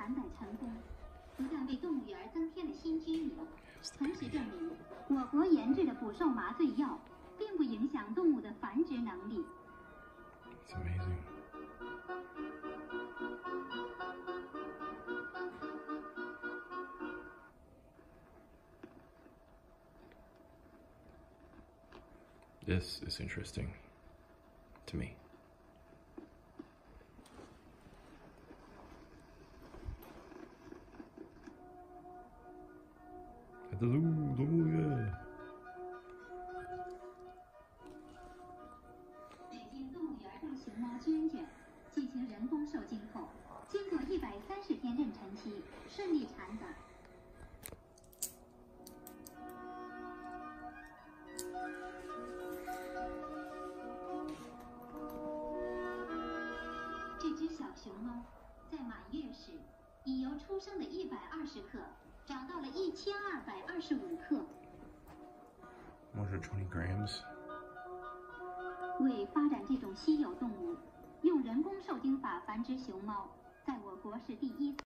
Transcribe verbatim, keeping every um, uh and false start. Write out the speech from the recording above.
繁殖成功，不但为动物园增添了新居民，同时证明我国研制的捕兽麻醉药并不影响动物的繁殖能力。 It's amazing. This is interesting to me. At the zoo, zoo, yeah. 北京动物园对熊猫娟娟进行人工受精后，经过一百三十天妊娠期，顺利产崽。这只小熊猫在满月时，已由出生的一百二十克长到了一千二百二十五克。 one hundred twenty grams. 为发展这种稀有动物，用人工受精法繁殖熊猫，在我国是第一次。